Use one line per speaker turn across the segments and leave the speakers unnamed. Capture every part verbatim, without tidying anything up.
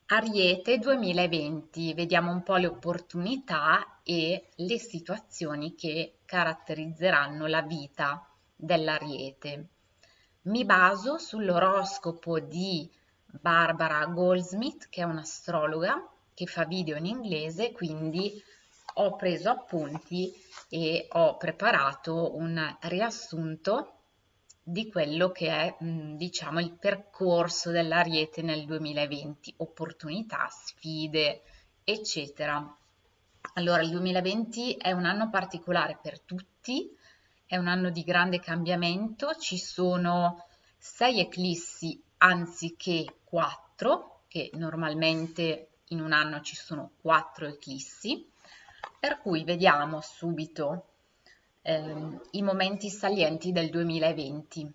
Ariete duemilaventi, vediamo un po' le opportunità e le situazioni che caratterizzeranno la vita dell'Ariete. Mi baso sull'oroscopo di Barbara Goldsmith, che è un'astrologa che fa video in inglese, quindi ho preso appunti e ho preparato un riassunto di quello che è, mh, diciamo, il percorso dell'Ariete nel duemilaventi, opportunità, sfide, eccetera. Allora, il duemilaventi è un anno particolare per tutti, è un anno di grande cambiamento, ci sono sei eclissi anziché quattro, che normalmente in un anno ci sono quattro eclissi, per cui vediamo subito ehm, i momenti salienti del duemilaventi.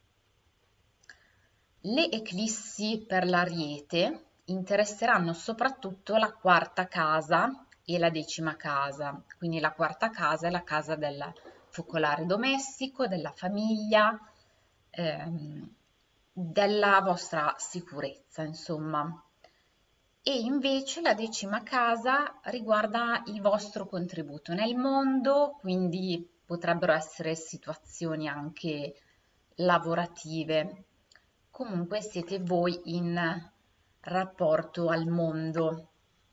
Le eclissi per l'Ariete interesseranno soprattutto la quarta casa e la decima casa, quindi la quarta casa è la casa del focolare domestico, della famiglia, ehm, della vostra sicurezza, insomma. E invece la decima casa riguarda il vostro contributo nel mondo, quindi potrebbero essere situazioni anche lavorative. Comunque siete voi in rapporto al mondo.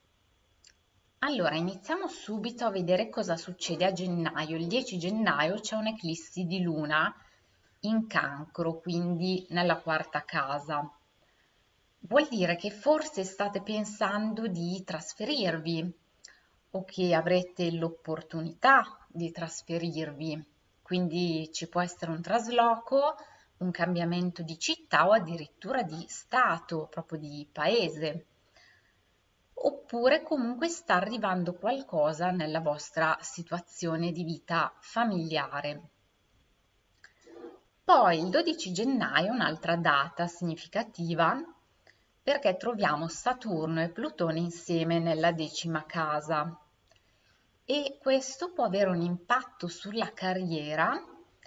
Allora, iniziamo subito a vedere cosa succede a gennaio. Il dieci gennaio c'è un'eclissi di luna in Cancro, quindi nella quarta casa. Vuol dire che forse state pensando di trasferirvi o che avrete l'opportunità di trasferirvi, quindi ci può essere un trasloco, un cambiamento di città o addirittura di stato, proprio di paese. Oppure comunque sta arrivando qualcosa nella vostra situazione di vita familiare. Poi il dodici gennaio è un'altra data significativa perché troviamo Saturno e Plutone insieme nella decima casa e questo può avere un impatto sulla carriera,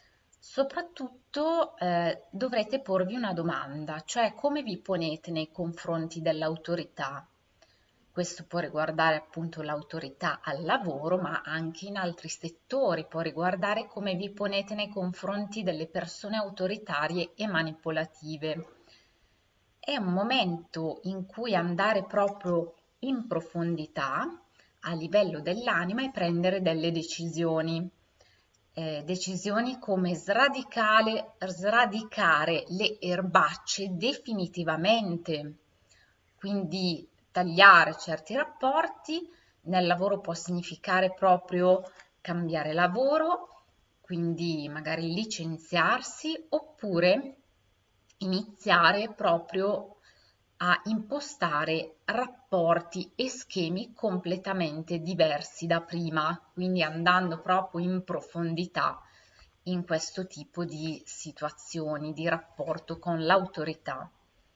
soprattutto eh, dovrete porvi una domanda, cioè come vi ponete nei confronti dell'autorità. Questo può riguardare appunto l'autorità al lavoro, ma anche in altri settori, può riguardare come vi ponete nei confronti delle persone autoritarie e manipolative. È un momento in cui andare proprio in profondità a livello dell'anima e prendere delle decisioni. Eh, decisioni come sradicare, sradicare le erbacce definitivamente, quindi tagliare certi rapporti. Nel lavoro può significare proprio cambiare lavoro, quindi magari licenziarsi, oppure iniziare proprio a impostare rapporti e schemi completamente diversi da prima, quindi andando proprio in profondità in questo tipo di situazioni, di rapporto con l'autorità.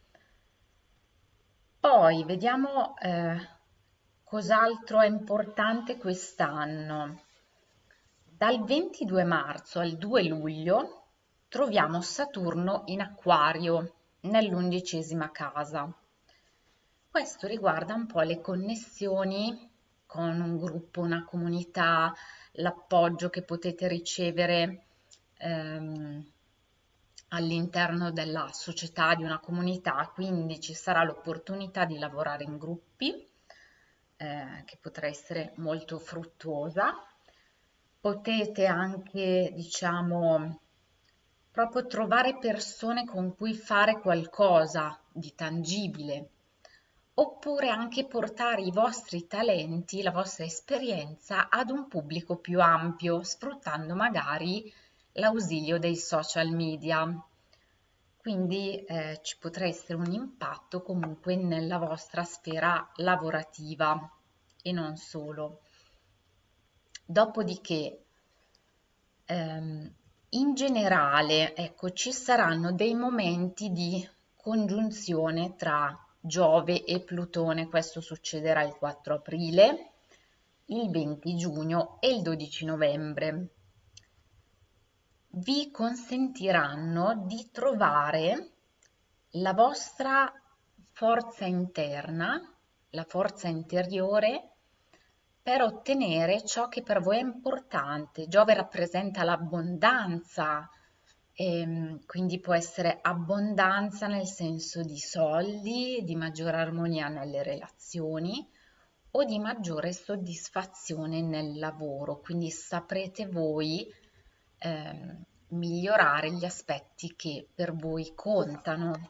Poi vediamo eh, cos'altro è importante quest'anno. Dal ventidue marzo al due luglio troviamo Saturno in Acquario, nell'undicesima casa. Questo riguarda un po' le connessioni con un gruppo, una comunità, l'appoggio che potete ricevere ehm, all'interno della società, di una comunità, quindi ci sarà l'opportunità di lavorare in gruppi, eh, che potrà essere molto fruttuosa. Potete anche, diciamo, proprio trovare persone con cui fare qualcosa di tangibile, oppure anche portare i vostri talenti, la vostra esperienza ad un pubblico più ampio, sfruttando magari l'ausilio dei social media. Quindi eh, ci potrà essere un impatto comunque nella vostra sfera lavorativa e non solo. Dopodiché, ehm, in generale, ecco, ci saranno dei momenti di congiunzione tra Giove e Plutone, questo succederà il quattro aprile, il venti giugno e il dodici novembre. Vi consentiranno di trovare la vostra forza interna, la forza interiore per ottenere ciò che per voi è importante. Giove rappresenta l'abbondanza, ehm, quindi può essere abbondanza nel senso di soldi, di maggiore armonia nelle relazioni o di maggiore soddisfazione nel lavoro, quindi saprete voi ehm, migliorare gli aspetti che per voi contano.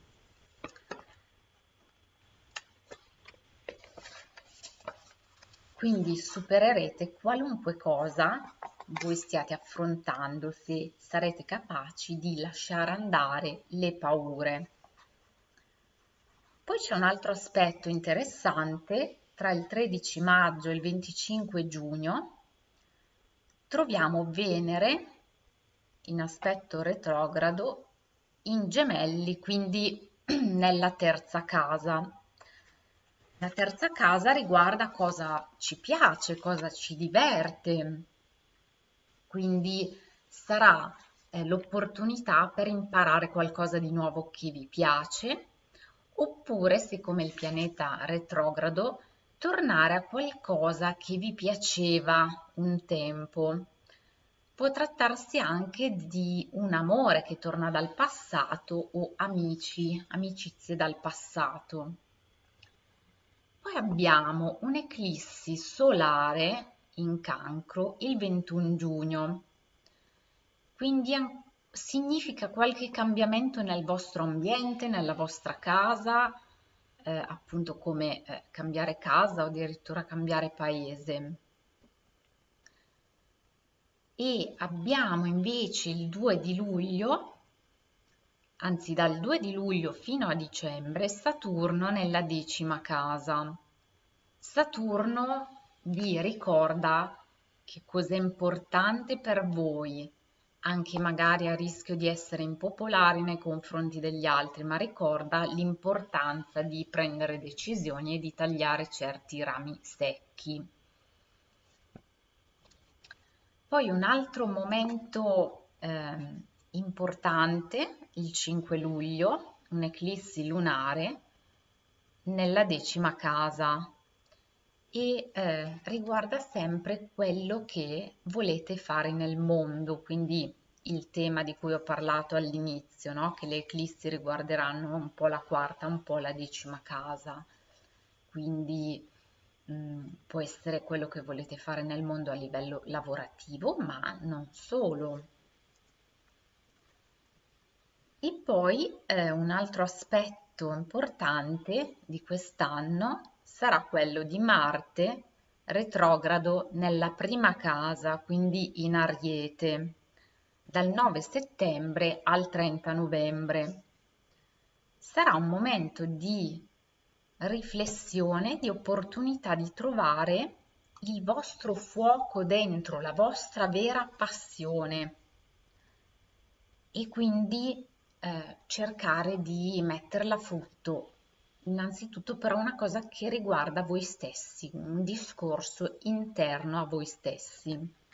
Quindi supererete qualunque cosa voi stiate affrontando se sarete capaci di lasciare andare le paure. Poi c'è un altro aspetto interessante: tra il tredici maggio e il venticinque giugno troviamo Venere in aspetto retrogrado in Gemelli, quindi nella terza casa. La terza casa riguarda cosa ci piace, cosa ci diverte, quindi sarà eh, l'opportunità per imparare qualcosa di nuovo che vi piace, oppure, se come il pianeta retrogrado, tornare a qualcosa che vi piaceva un tempo. Può trattarsi anche di un amore che torna dal passato o amici, amicizie dal passato. Poi abbiamo un'eclissi solare in Cancro il ventuno giugno, quindi significa qualche cambiamento nel vostro ambiente, nella vostra casa, eh, appunto come eh, cambiare casa o addirittura cambiare paese. E abbiamo invece il due di luglio, anzi dal due di luglio fino a dicembre, Saturno nella decima casa. Saturno vi ricorda che cosa è importante per voi, anche magari a rischio di essere impopolari nei confronti degli altri, ma ricorda l'importanza di prendere decisioni e di tagliare certi rami secchi. Poi un altro momento eh, importante, il cinque luglio, un'eclissi lunare nella decima casa e eh, riguarda sempre quello che volete fare nel mondo, quindi il tema di cui ho parlato all'inizio, no? Che le eclissi riguarderanno un po' la quarta, un po' la decima casa, quindi mh, può essere quello che volete fare nel mondo a livello lavorativo, ma non solo. E poi eh, un altro aspetto importante di quest'anno sarà quello di Marte retrogrado nella prima casa, quindi in Ariete, dal nove settembre al trenta novembre. Sarà un momento di riflessione, di opportunità di trovare il vostro fuoco dentro, la vostra vera passione e quindi eh, cercare di metterla a frutto. Innanzitutto però una cosa che riguarda voi stessi, un discorso interno a voi stessi.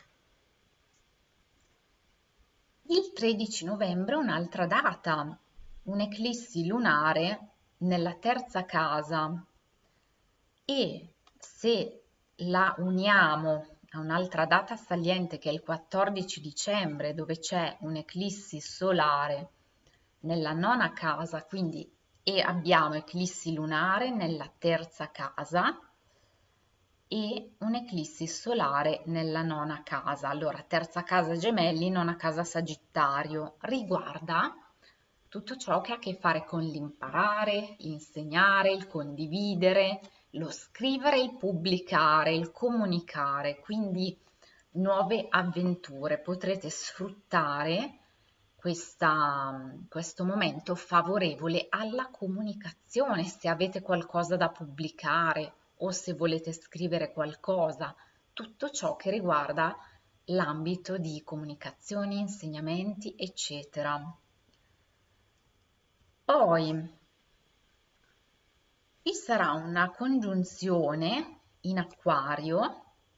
Il tredici novembre è un'altra data, un'eclissi lunare nella terza casa e se la uniamo a un'altra data saliente che è il quattordici dicembre dove c'è un'eclissi solare nella nona casa, quindi e abbiamo eclissi lunare nella terza casa e un'eclissi solare nella nona casa. Allora, terza casa Gemelli, nona casa Sagittario, riguarda tutto ciò che ha a che fare con l'imparare, l'insegnare, il condividere, lo scrivere, il pubblicare, il comunicare, quindi nuove avventure. Potrete sfruttare questa, questo momento favorevole alla comunicazione, se avete qualcosa da pubblicare o se volete scrivere qualcosa, tutto ciò che riguarda l'ambito di comunicazioni, insegnamenti, eccetera. Poi ci sarà una congiunzione in Acquario,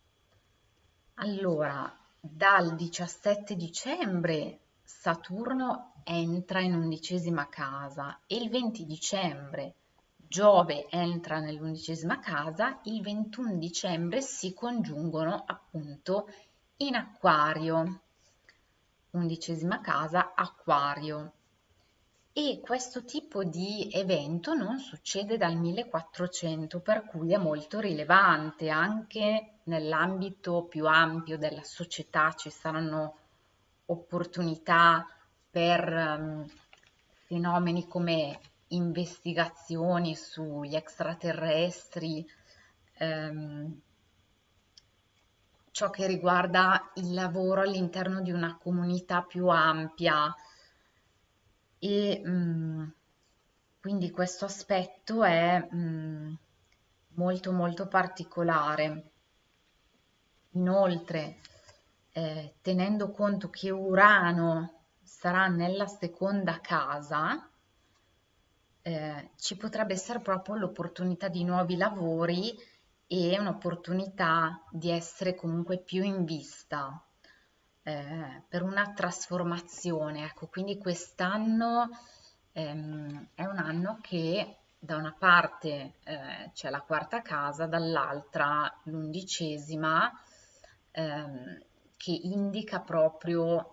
allora dal diciassette dicembre Saturno entra in undicesima casa e il venti dicembre Giove entra nell'undicesima casa, il ventuno dicembre si congiungono appunto in Acquario, undicesima casa, Acquario. E questo tipo di evento non succede dal millequattrocento, per cui è molto rilevante. Anche nell'ambito più ampio della società ci saranno opportunità per um, fenomeni come investigazioni sugli extraterrestri, ehm, ciò che riguarda il lavoro all'interno di una comunità più ampia e mh, quindi questo aspetto è mh, molto molto particolare. Inoltre, eh, tenendo conto che Urano sarà nella seconda casa, eh, ci potrebbe essere proprio l'opportunità di nuovi lavori e un'opportunità di essere comunque più in vista eh, per una trasformazione. Ecco, quindi quest'anno ehm, è un anno che da una parte eh, c'è la quarta casa, dall'altra l'undicesima, ehm, che indica proprio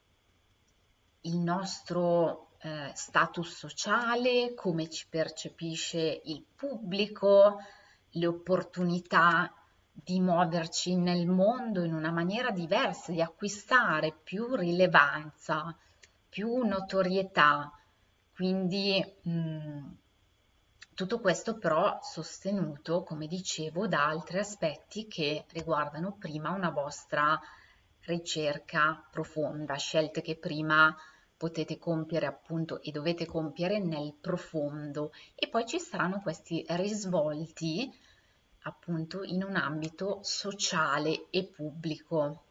il nostro eh, status sociale, come ci percepisce il pubblico, le opportunità di muoverci nel mondo in una maniera diversa, di acquistare più rilevanza, più notorietà. Quindi mh, tutto questo però sostenuto, come dicevo, da altri aspetti che riguardano prima una vostra ricerca profonda, scelte che prima potete compiere appunto e dovete compiere nel profondo, e poi ci saranno questi risvolti appunto in un ambito sociale e pubblico.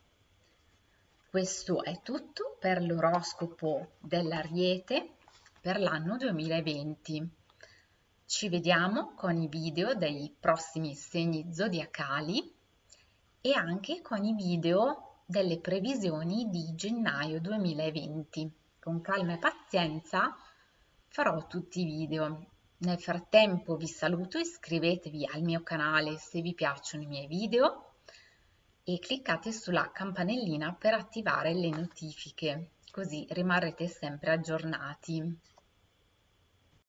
Questo è tutto per l'oroscopo dell'Ariete per l'anno duemilaventi. Ci vediamo con i video dei prossimi segni zodiacali e anche con i video delle previsioni di gennaio duemilaventi. Con calma e pazienza farò tutti i video. Nel frattempo vi saluto, iscrivetevi al mio canale se vi piacciono i miei video e cliccate sulla campanellina per attivare le notifiche, così rimarrete sempre aggiornati.